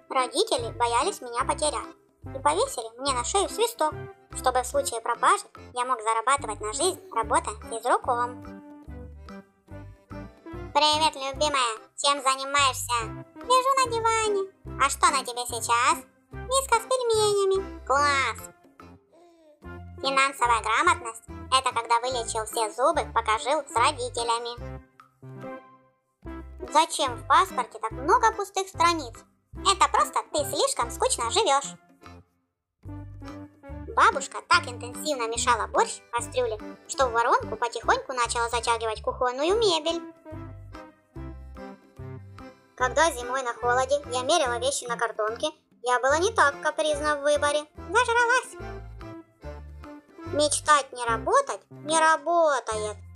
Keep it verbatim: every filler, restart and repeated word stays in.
Родители боялись меня потерять и повесили мне на шею свисток, чтобы в случае пропажи я мог зарабатывать на жизнь, работая физруком. Привет, любимая! Чем занимаешься? Лежу на диване. А что на тебе сейчас? Миска с пельменями. Класс! Финансовая грамотность – это когда вылечил все зубы, пока жил с родителями. Зачем в паспорте так много пустых страниц? Это просто ты слишком скучно живешь. Бабушка так интенсивно мешала борщ в кастрюле, что в воронку потихоньку начала затягивать кухонную мебель. Когда зимой на холоде я мерила вещи на картонке, я была не так капризна в выборе. Зажралась. Мечтать не работать не работает.